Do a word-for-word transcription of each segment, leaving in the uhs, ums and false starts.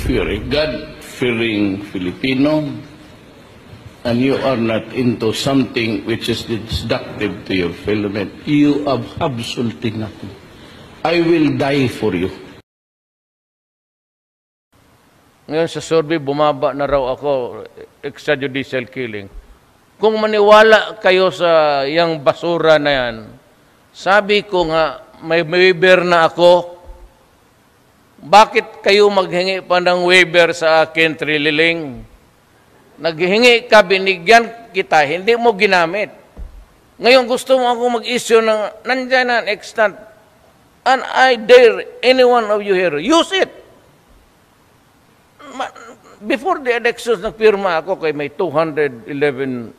if you're a God-fearing Filipino and you are not into something which is destructive to your fellow men, you have absolutely nothing. I will die for you. Ngayon sa survey, bumaba na raw ako, extrajudicial killing. Kung maniwala kayo sa yang basura na yan, sabi ko nga, may waiver na ako. Bakit kayo maghingi pa ng waiver sa akin, Trililing? Naghingi ka, binigyan kita, hindi mo ginamit. Ngayon gusto mo ako mag-issue ng nandyan na extant. And I dare any one of you here, use it. Before the elections, nagpirma ako kay may two hundred eleven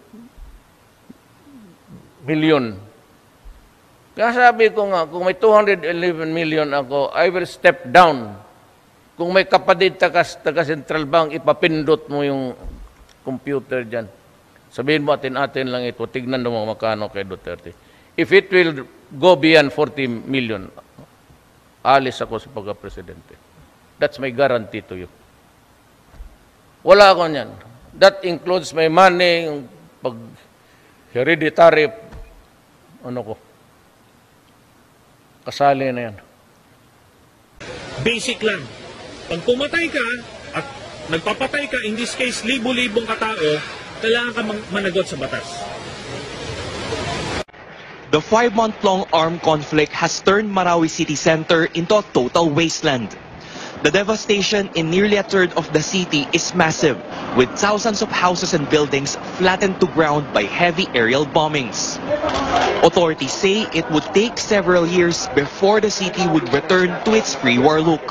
million. Kaya sabi ko nga, kung may two hundred eleven million ako, I will step down. Kung may kapatid taga, taga Central Bank, ipapindot mo yung computer dyan. Sabihin mo, atin-atin lang ito, tignan mo makano kay Duterte. If it will go beyond forty million, alis ako sa pagka-presidente. That's my guarantee to you. Wala ako niyan. That includes my money, yung pag hereditary, ano ko, kasali na yan. Basic lang. Pag pumatay ka, at nagpapatay ka, in this case, libo-libong katao, kailangan ka managot sa batas. The five-month-long armed conflict has turned Marawi city center into a total wasteland. The devastation in nearly a third of the city is massive, with thousands of houses and buildings flattened to ground by heavy aerial bombings. Authorities say it would take several years before the city would return to its pre-war look.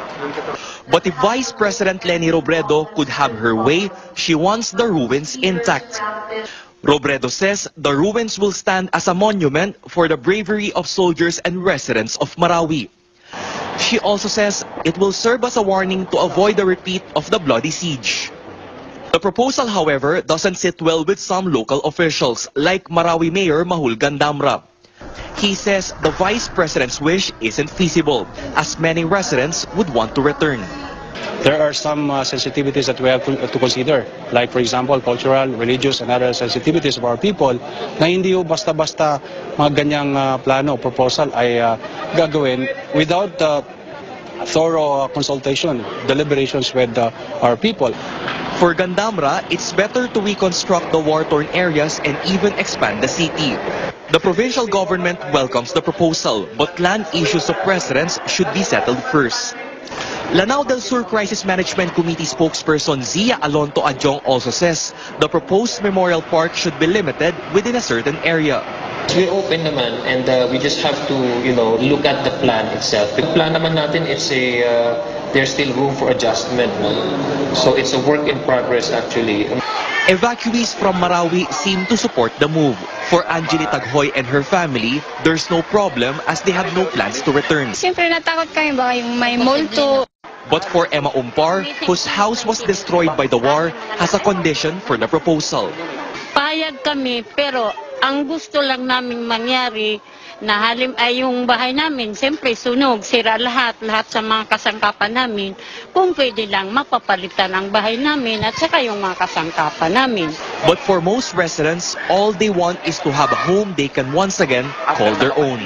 But if Vice President Leni Robredo could have her way, she wants the ruins intact. Robredo says the ruins will stand as a monument for the bravery of soldiers and residents of Marawi. She also says it will serve as a warning to avoid a repeat of the bloody siege. The proposal, however, doesn't sit well with some local officials, like Marawi Mayor Mahul Gandamra. He says the Vice President's wish isn't feasible, as many residents would want to return. There are some uh, sensitivities that we have to, to consider, like for example, cultural, religious, and other sensitivities of our people, na hindi yung basta-basta mga ganyang uh, plano o proposal ay uh, gagawin without uh, thorough consultation, deliberations with uh, our people. For Gandamra, it's better to reconstruct the war-torn areas and even expand the city. The provincial government welcomes the proposal, but land issues of residents should be settled first. Lanao del Sur Crisis Management Committee spokesperson Zia Alonto Adjong also says the proposed memorial park should be limited within a certain area. We're open naman, and uh, we just have to, you know, look at the plan itself. The plan naman natin, it's a, uh, there's still room for adjustment. No? So it's a work in progress actually. Evacuees from Marawi seem to support the move. For Angeli Taghoy and her family, there's no problem as they have no plans to return. Siyempre natakot kami ba yung may multo. But for Emma Umpar, whose house was destroyed by the war, has a condition for the proposal. Payag kami, pero ang gusto lang naming mangyari na halim ay yung bahay namin, siyempre sunog, sira lahat, lahat sa mga kasangkapan namin. Kung pwede lang, mapapalitan ang bahay namin at saka yung mga kasangkapan namin. But for most residents, all they want is to have a home they can once again call their own.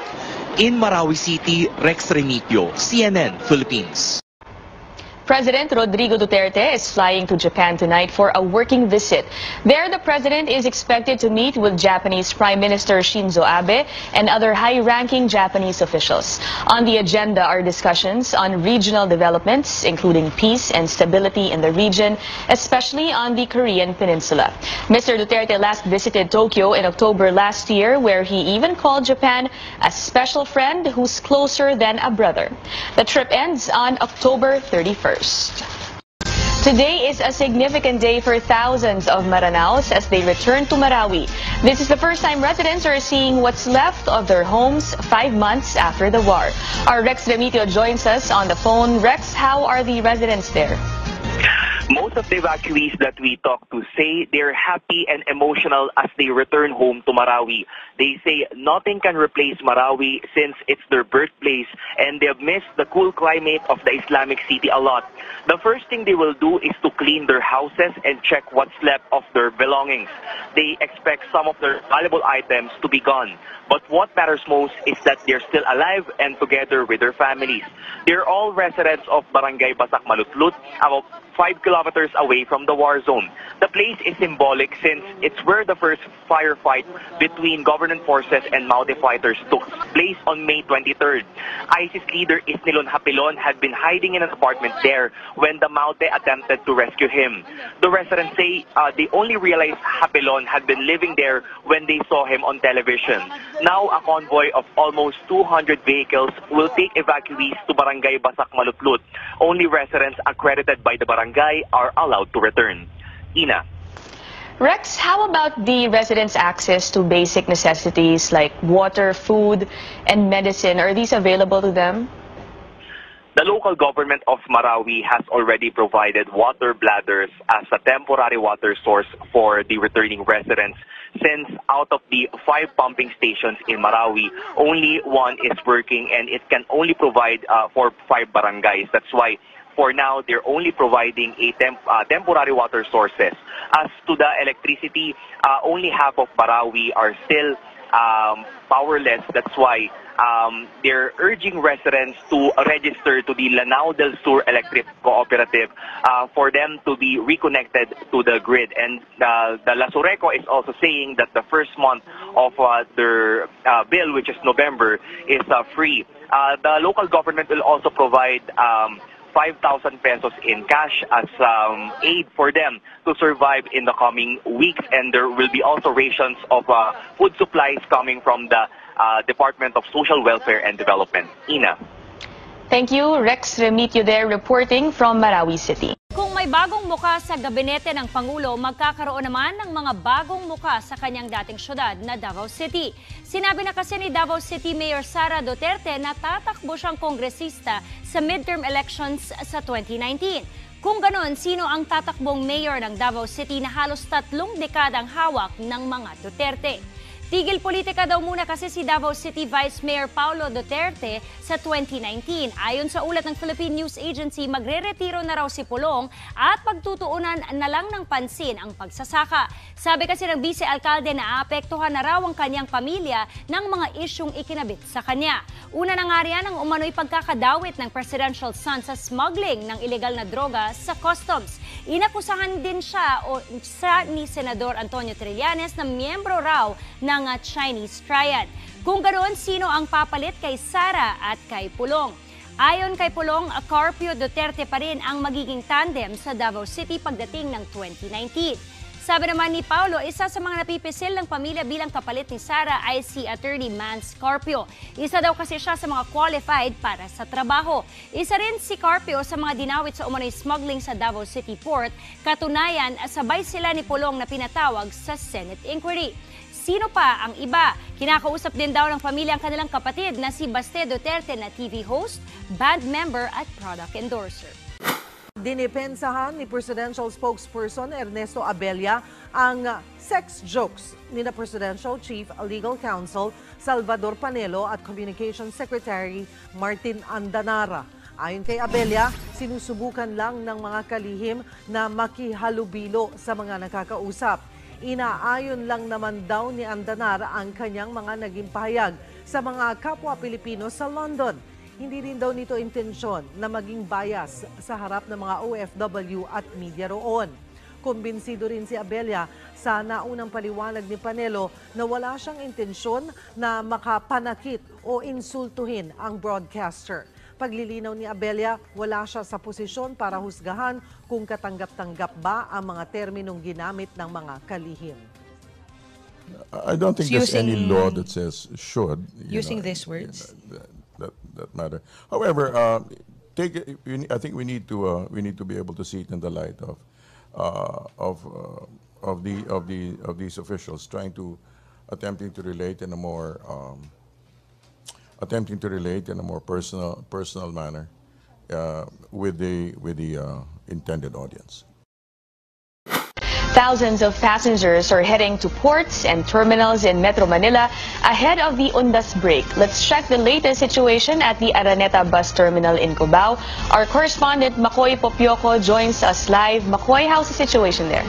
In Marawi City, Rex Remitio, C N N, Philippines. President Rodrigo Duterte is flying to Japan tonight for a working visit. There, the president is expected to meet with Japanese Prime Minister Shinzo Abe and other high-ranking Japanese officials. On the agenda are discussions on regional developments, including peace and stability in the region, especially on the Korean Peninsula. Mister Duterte last visited Tokyo in October last year, where he even called Japan a special friend who's closer than a brother. The trip ends on October thirty-first. Today is a significant day for thousands of Maranaos as they return to Marawi. This is the first time residents are seeing what's left of their homes five months after the war. Our Rex Remitio joins us on the phone. Rex, how are the residents there? Most Most of the evacuees that we talk to say they're happy and emotional as they return home to Marawi. They say nothing can replace Marawi since it's their birthplace and they've missed the cool climate of the Islamic city a lot. The first thing they will do is to clean their houses and check what's left of their belongings. They expect some of their valuable items to be gone. But what matters most is that they're still alive and together with their families. They're all residents of Barangay Basak Malutlut, about five kilometers away from the war zone. The place is symbolic since it's where the first firefight between government forces and Maute fighters took place on May twenty-third. ISIS leader Isnilon Hapilon had been hiding in an apartment there when the Maute attempted to rescue him. The residents say uh, they only realized Hapilon had been living there when they saw him on television. Now, a convoy of almost two hundred vehicles will take evacuees to Barangay Basak Malutlut. Only residents accredited by the barangay are allowed to return. Ina. Rex, how about the residents' access to basic necessities like water, food, and medicine? Are these available to them? The local government of Marawi has already provided water bladders as a temporary water source for the returning residents, since out of the five pumping stations in Marawi, only one is working and it can only provide uh, for five barangays. That's why for now, they're only providing a temp uh, temporary water sources. As to the electricity, uh, only half of Marawi are still um, powerless. That's why um, they're urging residents to register to the Lanao del Sur Electric Cooperative uh, for them to be reconnected to the grid. And uh, the Lasureco is also saying that the first month of uh, their uh, bill, which is November, is uh, free. Uh, the local government will also provide um, five thousand pesos in cash as um, aid for them to survive in the coming weeks. And there will be also rations of uh, food supplies coming from the uh, Department of Social Welfare and Development. Ina. Thank you, Rex Remitio there reporting from Marawi City. Kung may bagong muka sa gabinete ng Pangulo, magkakaroon naman ng mga bagong muka sa kanyang dating syudad na Davao City. Sinabi na kasi ni Davao City Mayor Sara Duterte na tatakbo siyang kongresista sa midterm elections sa twenty nineteen. Kung ganon, sino ang tatakbong mayor ng Davao City na halos tatlong dekadang hawak ng mga Duterte? Tigil politika daw muna kasi si Davao City Vice Mayor Paulo Duterte sa twenty nineteen. Ayon sa ulat ng Philippine News Agency, magre-retiro na raw si Pulong at pagtutuunan na lang ng pansin ang pagsasaka. Sabi kasi ng vice-alkalde na aapektuhan na raw ang kanyang pamilya ng mga isyong ikinabit sa kanya. Una na nga riyan ang umano'y pagkakadawit ng presidential son sa smuggling ng ilegal na droga sa customs. Inakusahan din siya o sa ni Senador Antonio Trillanes na miyembro raw ng Chinese triad. Kung ganoon, sino ang papalit kay Sara at kay Pulong? Ayon kay Pulong, Carpio Duterte pa rin ang magiging tandem sa Davao City pagdating ng twenty nineteen. Sabi naman ni Paulo, isa sa mga napipisil ng pamilya bilang kapalit ni Sara ay si Attorney Mans Carpio. Isa daw kasi siya sa mga qualified para sa trabaho. Isa rin si Carpio sa mga dinawit sa umano'y smuggling sa Davao City Port. Katunayan, sabay sila ni Pulong na pinatawag sa Senate inquiry. Sino pa ang iba? Kinakausap din daw ng pamilya ang kanilang kapatid na si Baste Duterte na T V host, band member at product endorser. Dinipensahan ni Presidential Spokesperson Ernesto Abella ang sex jokes ni na Presidential Chief Legal Counsel Salvador Panelo at Communications Secretary Martin Andanara. Ayon kay Abella, sinusubukan lang ng mga kalihim na makihalubilo sa mga nakakausap. Inaayon lang naman daw ni Andanara ang kanyang mga naging pahayag sa mga kapwa Pilipino sa London. Hindi rin daw nito intensyon na maging bias sa harap ng mga O F W at media roon. Kumbinsido rin si Abella sa naunang paliwanag ni Panelo na wala siyang intensyon na makapanakit o insultuhin ang broadcaster. Paglilinaw ni Abella, wala siya sa posisyon para husgahan kung katanggap-tanggap ba ang mga terminong ginamit ng mga kalihim. I don't think there's Using- any law that says should. you Using know, these words. you know, that, that, that matter. However, uh, take it- we ne- I think we need to uh, we need to be able to see it in the light of uh, of uh, of the of the of these officials trying to attempting to relate in a more um, attempting to relate in a more personal personal manner uh, with the with the uh, intended audience. Thousands of passengers are heading to ports and terminals in Metro Manila ahead of the Undas break. Let's check the latest situation at the Araneta bus terminal in Cubao. Our correspondent Makoy Popioco joins us live. Makoy, how's the situation there?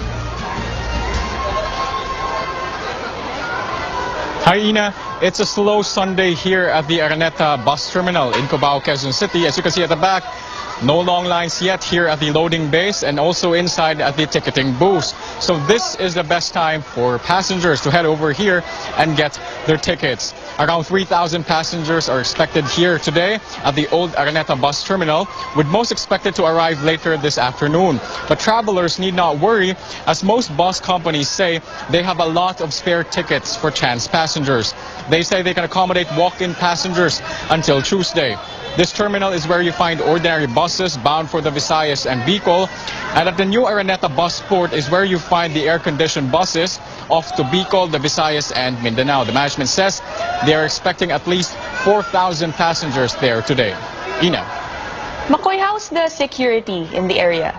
Hi, Ina. It's a slow Sunday here at the Araneta bus terminal in Cubao, Quezon City. As you can see at the back, no long lines yet here at the loading base and also inside at the ticketing booths. So this is the best time for passengers to head over here and get their tickets. Around three thousand passengers are expected here today at the old Araneta bus terminal, with most expected to arrive later this afternoon. But travelers need not worry, as most bus companies say they have a lot of spare tickets for chance passengers. They say they can accommodate walk-in passengers until Tuesday. This terminal is where you find ordinary buses bound for the Visayas and Bicol. And at the new Araneta bus port is where you find the air-conditioned buses off to Bicol, the Visayas and Mindanao. The management says they are expecting at least four thousand passengers there today. Ina. Makoy, how's the security in the area?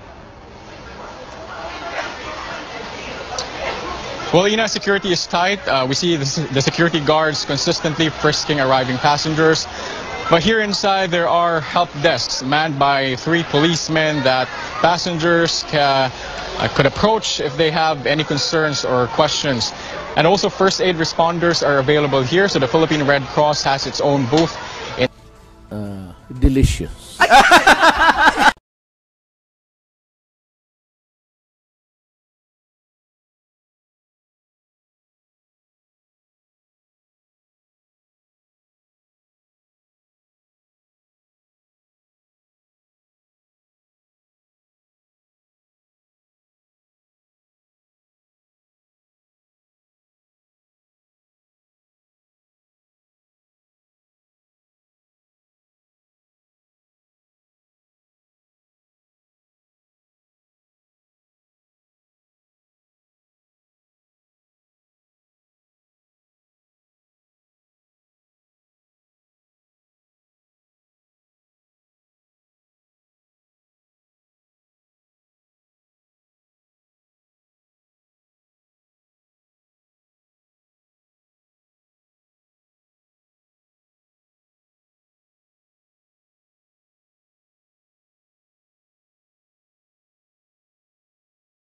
Well, Ina, security is tight. Uh, we see the, the security guards consistently frisking arriving passengers. But here inside, there are help desks manned by three policemen that passengers ca, uh, could approach if they have any concerns or questions. And also first aid responders are available here. So the Philippine Red Cross has its own booth. In uh, delicious.